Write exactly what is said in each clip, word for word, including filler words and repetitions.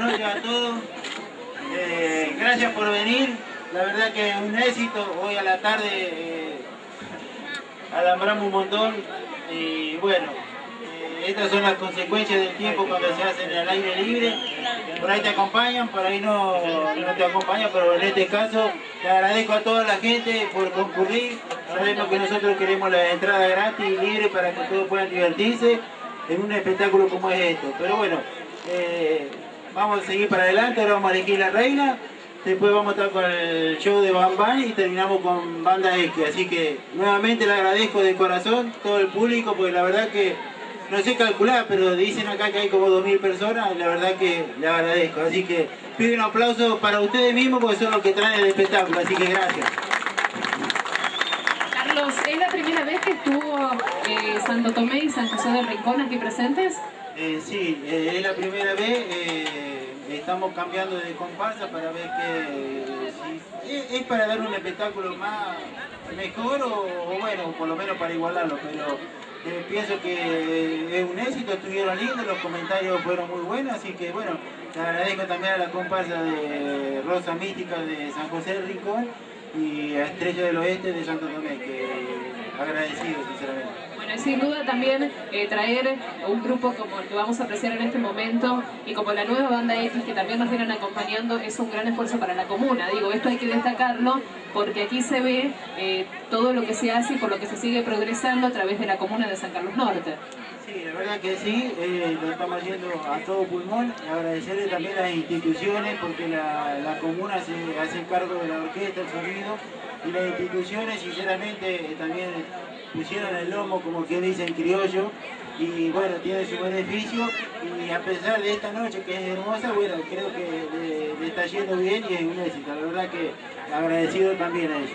noches a todos. Eh, gracias por venir. La verdad que es un éxito. Hoy a la tarde eh, alambramos un montón. Y bueno, eh, estas son las consecuencias del tiempo cuando se hacen al aire libre. Por ahí te acompañan, por ahí no, no te acompañan, pero en este caso te agradezco a toda la gente por concurrir. Sabemos que nosotros queremos la entrada gratis y libre para que todos puedan divertirse en un espectáculo como es esto. Pero bueno, eh, vamos a seguir para adelante. Ahora vamos a elegir la reina, después vamos a estar con el show de Bam Bam y terminamos con Banda X. Así que nuevamente le agradezco de corazón todo el público, porque la verdad que no sé calcular, pero dicen acá que hay como dos mil personas, y la verdad que le agradezco. Así que pido un aplauso para ustedes mismos, porque son los que traen el espectáculo, así que gracias. Carlos, ¿es la primera vez que estuvo eh, Santo Tomé y San José del Rincón aquí presentes? Eh, sí, eh, es la primera vez. Eh, estamos cambiando de comparsa para ver que si es, es para dar un espectáculo más mejor o, o bueno, por lo menos para igualarlo, pero eh, pienso que es un éxito, estuvieron lindos, los comentarios fueron muy buenos, así que bueno, le agradezco también a la comparsa de Rosa Mística de San José del Rincón y a Estrella del Oeste de Santo Tomé, que agradecido sinceramente. Bueno, y sin duda también eh, traer un grupo como el que vamos a apreciar en este momento y como la nueva Banda X que también nos vienen acompañando es un gran esfuerzo para la comuna. Digo, esto hay que destacarlo porque aquí se ve eh, todo lo que se hace y por lo que se sigue progresando a través de la comuna de San Carlos Norte. Sí, la verdad que sí, eh, lo estamos haciendo a todo pulmón. Agradecerle también a las instituciones porque la, la comuna se hace cargo de la orquesta, el sonido, y las instituciones sinceramente eh, también pusieron el lomo, como que dicen criollo, y bueno, tiene su beneficio, y a pesar de esta noche que es hermosa, bueno, creo que le, le está yendo bien y es un éxito. La verdad que agradecido también a ellos.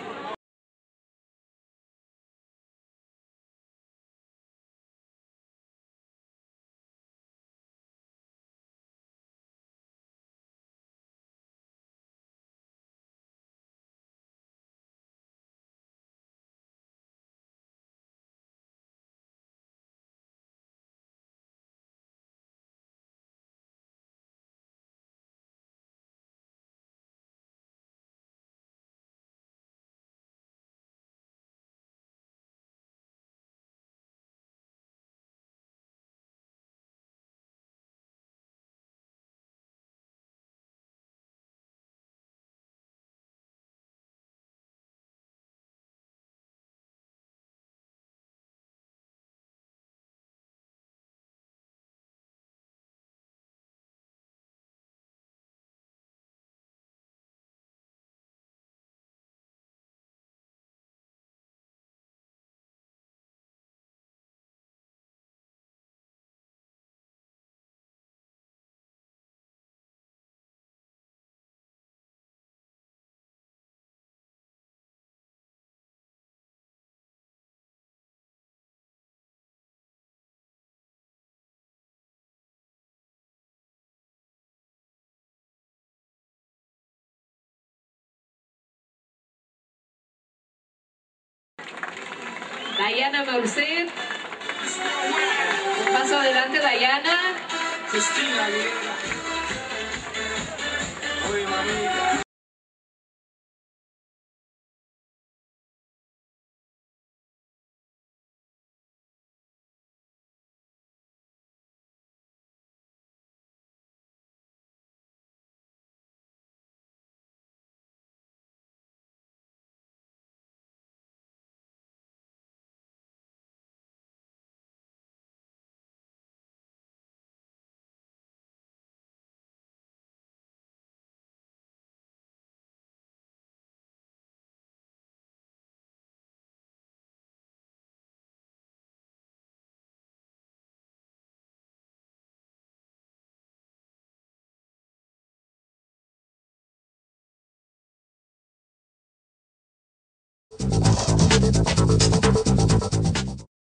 Dayana Merced. Paso adelante, Dayana.